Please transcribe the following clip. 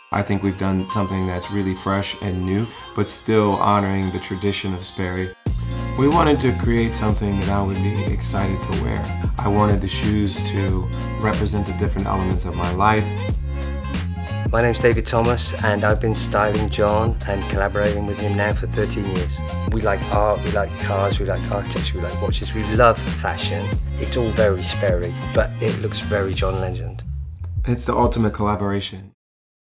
I think we've done something that's really fresh and new, but still honoring the tradition of Sperry. We wanted to create something that I would be excited to wear. I wanted the shoes to represent the different elements of my life. My name's David Thomas, and I've been styling John and collaborating with him now for 13 years. We like art, we like cars, we like architecture, we like watches, we love fashion. It's all very Sperry, but it looks very John Legend. It's the ultimate collaboration.